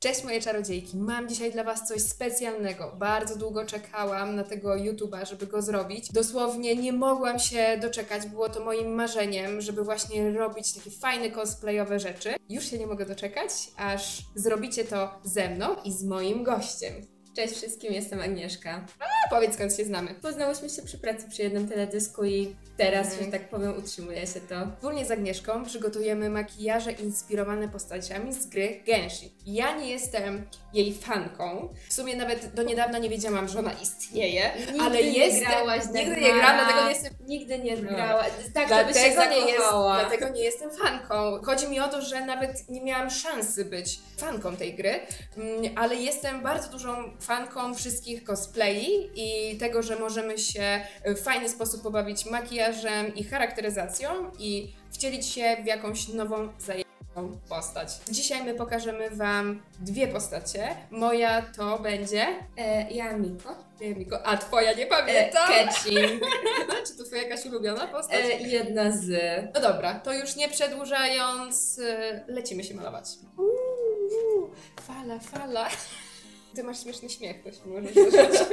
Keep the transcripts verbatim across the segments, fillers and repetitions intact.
Cześć moje czarodziejki, mam dzisiaj dla Was coś specjalnego. Bardzo długo czekałam na tego YouTube'a, żeby go zrobić. Dosłownie nie mogłam się doczekać, było to moim marzeniem, żeby właśnie robić takie fajne cosplayowe rzeczy. Już się nie mogę doczekać, aż zrobicie to ze mną i z moim gościem. Cześć wszystkim, jestem Agnieszka. A powiedz, skąd się znamy. Poznałyśmy się przy pracy przy jednym teledysku i teraz, że tak powiem, utrzymuje się to. Wspólnie z Agnieszką przygotujemy makijaże inspirowane postaciami z gry Genshin. Ja nie jestem jej fanką. W sumie nawet do niedawna nie wiedziałam, że ona istnieje, Nigdy ale nie jestem... grałaś Nigdy nie gram, dlatego nie jestem... Nigdy nie No. grałaś. Tak, Dlatego żeby się nie, jest, zakochała. dlatego nie jestem fanką. Chodzi mi o to, że nawet nie miałam szansy być fanką tej gry, mm, ale jestem bardzo dużą fanką wszystkich cosplayi i tego, że możemy się w fajny sposób pobawić makijażem i charakteryzacją i wcielić się w jakąś nową, zajebistą postać. Dzisiaj my pokażemy Wam dwie postacie. Moja to będzie... E, ja Miko. Miko, a Twoja nie E, pamiętam. Catching. Czy to Twoja jakaś ulubiona postać? E, jedna z... No dobra, to już nie przedłużając, y, lecimy się malować. Uuu, fala, fala. Ty masz śmieszny śmiech, to się możesz zacząć.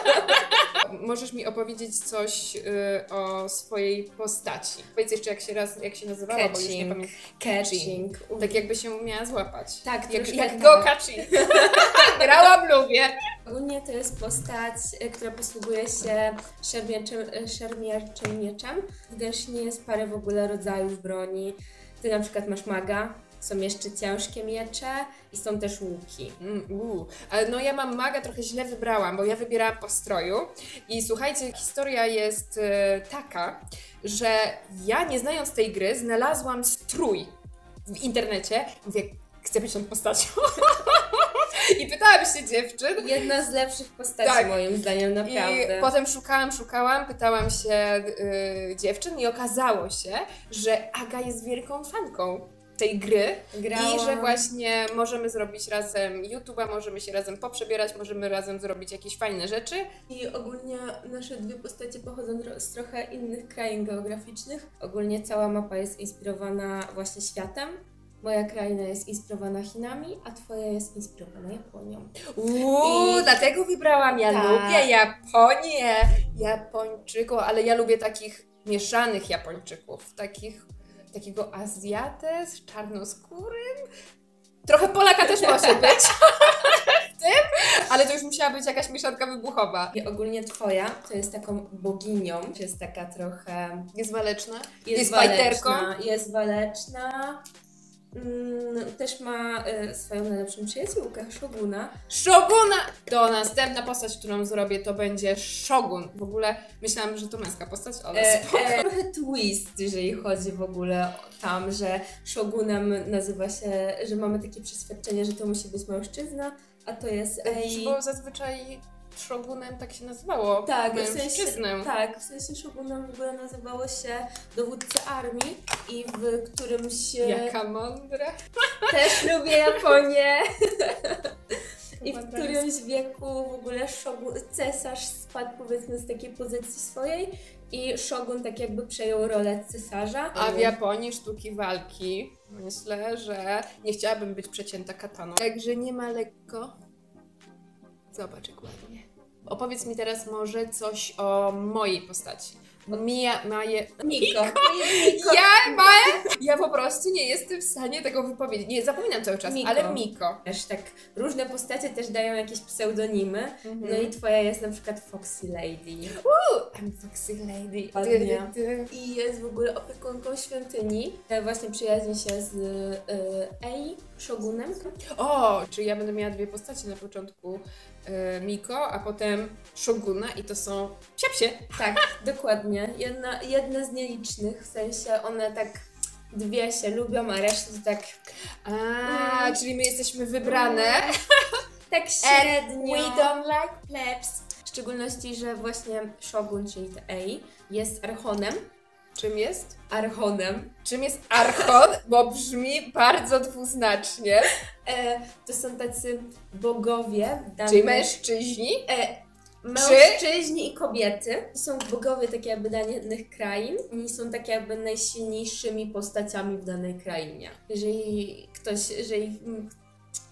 Możesz mi opowiedzieć coś y, o swojej postaci. Powiedz jeszcze, jak się, raz, jak się nazywała, bo już nie Catching. pamiętam. Catching. Tak jakby się umiała złapać. Tak, jak, troszkę jak tak. go Catching. Grałam, lubię. Ogólnie to jest postać, e, która posługuje się szermierczym, e, szermierczym mieczem. W Genshinie jest parę w ogóle rodzajów broni. Ty na przykład masz maga. Są jeszcze ciężkie miecze i są też łuki. Mm, uu. Ale no ja mam maga, trochę źle wybrałam, bo ja wybierałam po stroju i słuchajcie, historia jest e, taka, że ja nie znając tej gry znalazłam strój w internecie, mówię, chcę być tą postacią. I pytałam się dziewczyn. Jedna z lepszych postaci Tak. moim zdaniem, naprawdę. I potem szukałam, szukałam, pytałam się y, dziewczyn i okazało się, że Aga jest wielką fanką tej gry. Grałam. I że właśnie możemy zrobić razem YouTube'a, możemy się razem poprzebierać, możemy razem zrobić jakieś fajne rzeczy. I ogólnie nasze dwie postacie pochodzą tro- z trochę innych krain geograficznych. Ogólnie cała mapa jest inspirowana właśnie światem. Moja kraina jest inspirowana Chinami, a twoja jest inspirowana Japonią. Uuu, I- dlatego wybrałam, ja Tak. lubię Japonię, Japończyków, ale ja lubię takich mieszanych Japończyków, takich, takiego Azjatę z czarnoskórym. Trochę Polaka też może być w tym, ale to już musiała być jakaś mieszanka wybuchowa. I ogólnie twoja to jest taką boginią, jest taka trochę... Jest waleczna? Jest, Jest waleczna, fajterką? Jest waleczna. Mm, też ma y, swoją najlepszą przyjaciółkę, Shoguna. Shoguna! To następna postać, którą zrobię, to będzie Shogun. W ogóle myślałam, że to męska postać, ale E, spoko. e, trochę twist, jeżeli chodzi w ogóle o tam, że Shogunem nazywa się, że mamy takie przeświadczenie, że to musi być mężczyzna, a to jest Ei. Bo zazwyczaj Shogunem tak się nazywało. Tak, w sensie, mężczyznę. tak, w sensie Shogunem w ogóle nazywało się dowódca armii i w którymś... Jaka mądra. Też lubię Japonię. I w Mądra którymś wieku w ogóle szogun, cesarz spadł powiedzmy z takiej pozycji swojej i Shogun tak jakby przejął rolę cesarza. A w Japonii sztuki walki, myślę, że nie chciałabym być przecięta kataną. Także nie ma lekko. Zobacz jak ładnie. Opowiedz mi teraz może coś o mojej postaci. Mia, Maje... Miko. Ja, Maje? Ja po prostu nie jestem w stanie tego wypowiedzieć. Nie, zapominam cały czas, Miko. ale Miko. Też tak różne postacie też dają jakieś pseudonimy. Mhm. No i twoja jest na przykład Foxy Lady. Woo, I'm Foxy Lady. Ładnie. Ty, ty. I jest w ogóle opiekunką świątyni. E, Właśnie przyjaźni się z e, Ei, Shogunem. O, czyli ja będę miała dwie postacie na początku. e, Miko, a potem Shoguna i to są psiapsie. Tak, dokładnie. Jedna, jedna z nielicznych, w sensie one tak dwie się lubią, a reszta to tak, A, Mm. czyli my jesteśmy wybrane. tak średnio. We don't like plebs. W szczególności, że właśnie Shogun, czyli te Ei, jest archonem. Czym jest? Archonem. Czym jest archon? Bo brzmi bardzo dwuznacznie. E, to są tacy bogowie. danych- Czyli mężczyźni. E, Mężczyźni i kobiety są bogowie takie jakby danych krain i są tak jakby najsilniejszymi postaciami w danej krainie. Jeżeli ktoś, jeżeli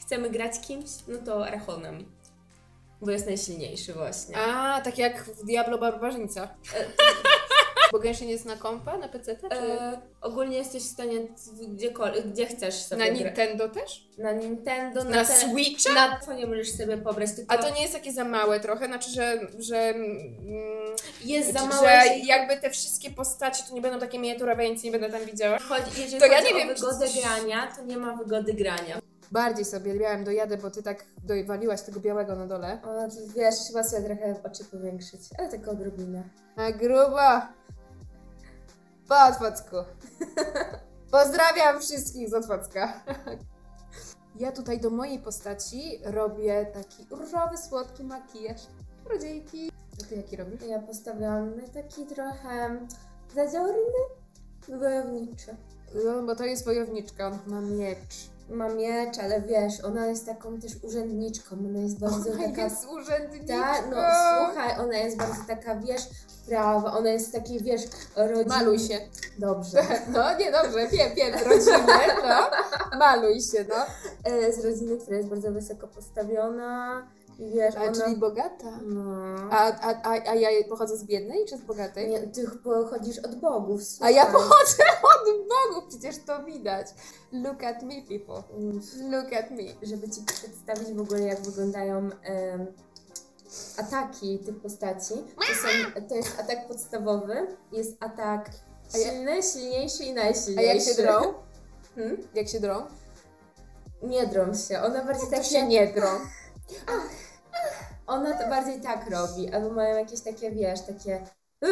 chcemy grać kimś, no to Archonem. Bo jest najsilniejszy właśnie. A, tak jak w Diablo Barbarzyńca. Bo Genshin jest na kompa, na P C T? Czy... E, ogólnie jesteś w stanie gdziekolwiek, gdzie chcesz sobie Na grać. Nintendo też? Na Nintendo, Na, na, na te... Switcha? Na telefonie możesz sobie pobrać, tylko... A to nie jest takie za małe trochę? Znaczy, że... że mm, jest za że małe... Że jakby te wszystkie postacie to nie będą takie miniaturowe, ja nic nie będę tam widziała. Chodzi, jeżeli to chodzi ja nie o wiem, czy wygodę coś... grania, to nie ma wygody grania. Bardziej sobie miałem dojadę, bo ty tak dowaliłaś tego białego na dole. O, to wiesz, trzeba sobie trochę oczy powiększyć, ale tylko odrobinę. A grubo! Po Otwocku. Pozdrawiam wszystkich z Otwocka. Ja tutaj do mojej postaci robię taki różowy, słodki makijaż. Rodziejki. A ty jaki robisz? Ja postawiłam taki trochę zadziorny, wojowniczy. No, bo to jest wojowniczka, ona ma miecz. Ma miecz, ale wiesz, ona jest taką też urzędniczką, ona jest bardzo Ona taka... jest urzędniczką. Tak, no słuchaj, ona jest bardzo taka, wiesz, prawa, ona jest taki, wiesz, rodzina... Maluj się. Dobrze. No, nie dobrze, wiem, wiem, rodzinę, no. Maluj się, no. E, z rodziny, która jest bardzo wysoko postawiona i wiesz, A, ona... czyli bogata. No. A, a, a, a ja pochodzę z biednej czy z bogatej? Nie, ty pochodzisz od bogów, A słuchaj. ja pochodzę od bogów, przecież to widać. Look at me, people. Look at me. Żeby ci przedstawić w ogóle, jak wyglądają em, ataki tych postaci, to, są, to jest atak podstawowy, jest atak A ja- silny, silniejszy i A najsilniejszy. jak się drą? Hmm? Jak się drą? Nie drą się, ona bardziej To tak się nie drą. Ona to bardziej tak robi, albo mają jakieś takie, wiesz, takie...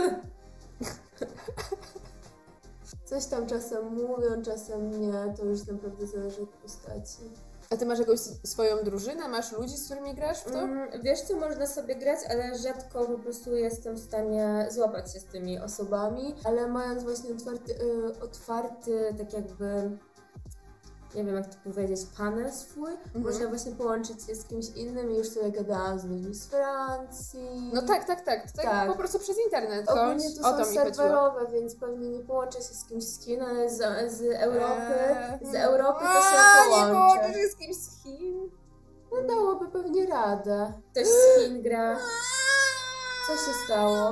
Coś tam czasem mówią, czasem nie, to już naprawdę zależy od postaci. A ty masz jakąś swoją drużynę? Masz ludzi, z którymi grasz w to? Mm, wiesz co, można sobie grać, ale rzadko po prostu jestem w stanie złapać się z tymi osobami, ale mając właśnie otwarty, y, otwarty tak jakby, nie wiem jak to powiedzieć, panel swój, Mhm. można właśnie połączyć się z kimś innym i już sobie gadałam z ludźmi z Francji. No tak, tak, tak. To Tak. po prostu przez internet. Ogólnie Chodź. to O są to mi chodziło. serwerowe, więc pewnie nie połączę się z kimś z Chin, ale z, z Europy, Eee, z Europy to a, się nie połączę. połączysz się z kimś z Chin? No dałoby pewnie radę. Ktoś z Chin gra. Co się stało?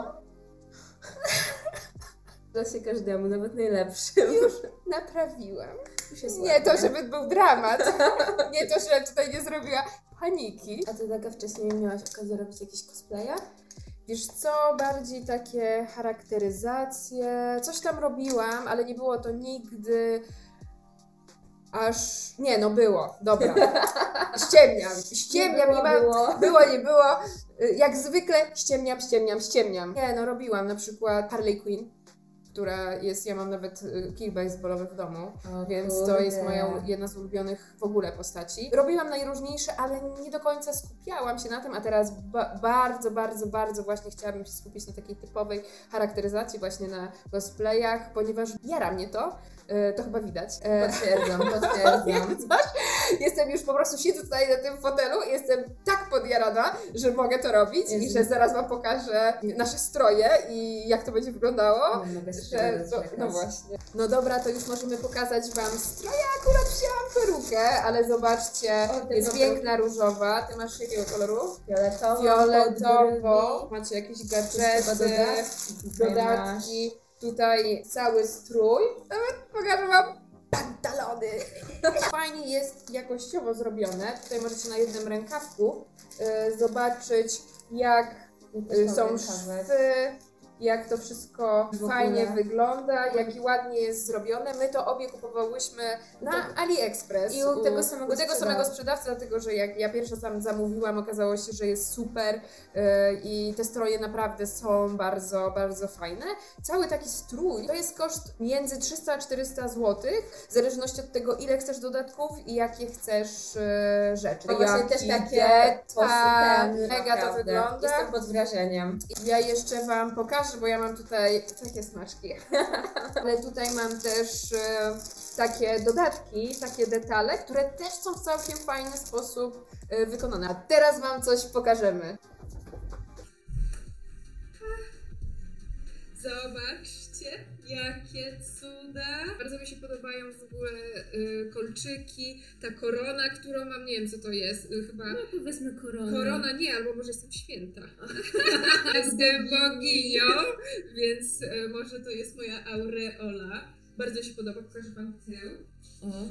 Da się każdemu, nawet najlepszym. Już naprawiłam. Już jest Nie ładnie. to, żeby był dramat. Nie to, że tutaj nie zrobiła paniki. A ty taka wcześniej miałaś okazję robić jakieś cosplaya? Wiesz co, bardziej takie charakteryzacje, coś tam robiłam, ale nie było to nigdy aż... Nie, no było, dobra. Ściemniam, ściemniam, nie, było, mam... było. było, nie było. Jak zwykle ściemniam, ściemniam, ściemniam. Nie, no robiłam na przykład Harley Quinn, która jest, ja mam nawet kij baseballowy w domu, O więc kurde. to jest moja jedna z ulubionych w ogóle postaci. Robiłam najróżniejsze, ale nie do końca skupiałam się na tym, a teraz ba bardzo, bardzo, bardzo właśnie chciałabym się skupić na takiej typowej charakteryzacji właśnie na cosplayach, ponieważ jara mnie to, e, to chyba widać. E, Potwierdzam, potwierdzam. Coś? Jestem już po prostu, siedzę tutaj na tym fotelu i jestem tak podjarana, że mogę to robić i Jezu. że zaraz Wam pokażę nasze stroje i jak to będzie wyglądało. Nie mogę się Że, to, doczekać. no właśnie. No dobra, to już możemy pokazać Wam stroje. Akurat wzięłam perukę, ale zobaczcie, O, jest tego piękna różowa. Ty masz jakiego koloru? Fioletowo, Fioletowo. Macie jakieś Chyba gadżety, dodatki. Tutaj masz. dodatki. Tutaj cały strój. Nawet pokażę Wam pantalony. Fajnie jest jakościowo zrobione. Tutaj możecie na jednym rękawku y, zobaczyć, jak y, są Rękawek. szwy, jak to wszystko W ogóle. fajnie wygląda, jaki ładnie jest zrobione. My to obie kupowałyśmy na AliExpress. I u tego samego u tego samego sprzedawcy. sprzedawcy, dlatego że jak ja pierwsza tam zamówiłam, okazało się, że jest super yy, i te stroje naprawdę są bardzo, bardzo fajne. Cały taki strój to jest koszt między trzysta a czterysta złotych, w zależności od tego, ile chcesz dodatków i jakie chcesz yy, rzeczy. No właśnie Jaki też takie detal, posypane, mega to naprawdę. wygląda. Jestem pod wrażeniem. Ja jeszcze Wam pokażę, bo ja mam tutaj takie smaczki, ale tutaj mam też e, takie dodatki, takie detale, które też są w całkiem fajny sposób e, wykonane. A teraz Wam coś pokażemy. Zobaczcie, jakie cuda. Bardzo mi się podobają w ogóle y, kolczyki, ta korona, którą mam, nie wiem co to jest, y, chyba... No powiedzmy korona. Korona nie, albo może jestem święta. Jestem boginią, więc y, może to jest moja aureola. Bardzo mi się podoba, pokażę wam tył. O,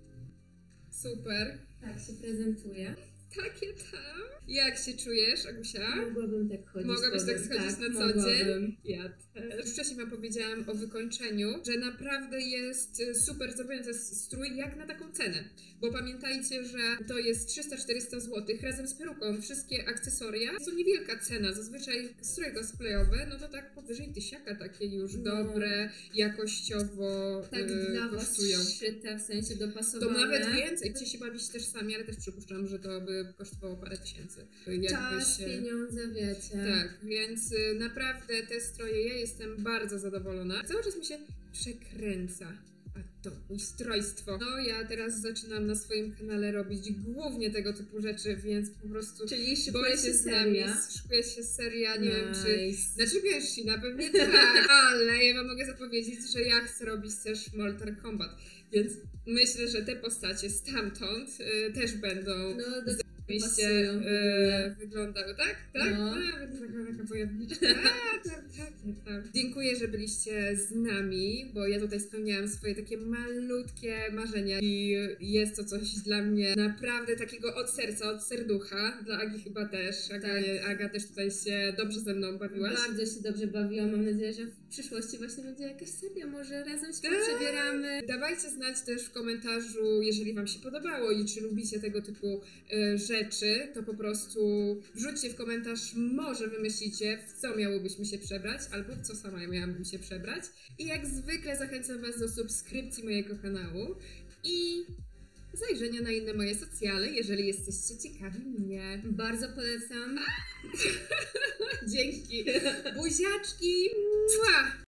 super. tak się prezentuje. Takie tam. Jak się czujesz, Agusia? Mogłabym tak chodzić. Mogłabyś tak schodzić tak, na co mogłabym. dzień? Ja też. Już wcześniej wam powiedziałam o wykończeniu, że naprawdę jest super zobaczający strój jak na taką cenę. Bo pamiętajcie, że to jest trzysta czterysta złotych razem z peruką. Wszystkie akcesoria. To niewielka cena. Zazwyczaj stroje cosplayowe, no to tak powyżej tysiaka takie już No. dobre, jakościowo Tak yy, dla was kosztują. szyte, w sensie To dopasowane. nawet więcej. Chcecie się bawić też sami, ale też przypuszczam, że to by kosztowało parę tysięcy. Jakby Czas, się... pieniądze, wiecie. Tak, więc y, naprawdę te stroje, ja jestem bardzo zadowolona. Cały czas mi się przekręca. A to ustrojstwo. No ja teraz zaczynam na swoim kanale robić głównie tego typu rzeczy, więc po prostu Czyli szykuje boję się się z nami. seria. Szykuje się seria, nie wiem czy... Nice. Znaczy wiesz, na pewnie tak, ale ja wam mogę zapowiedzieć, że ja chcę robić też Mortal Kombat, więc myślę, że te postacie stamtąd y, też będą No, do oczywiście pasują w ogóle. e, wyglądały, tak? Tak? No. A, będzie taka, taka wojowniczka. A, tak, tak, tak. Dziękuję, że byliście z nami, bo ja tutaj spełniałam swoje takie malutkie marzenia i jest to coś dla mnie naprawdę takiego od serca, od serducha. Dla Agi chyba też. Aga, Tak. Aga też tutaj się dobrze ze mną bawiłaś. Bardzo się dobrze bawiłam. Mam nadzieję, że w przyszłości właśnie będzie jakaś seria. Może razem się Tak. przebieramy. Dawajcie znać też w komentarzu, jeżeli wam się podobało i czy lubicie tego typu e, rzeczy, to po prostu wrzućcie w komentarz, może wymyślicie, w co miałobyśmy się przebrać, albo w co sama miałabym się przebrać. I jak zwykle zachęcam was do subskrypcji mojego kanału i zajrzenia na inne moje socjale, jeżeli jesteście ciekawi mnie. Bardzo polecam. Dzięki. Buziaczki. Mua.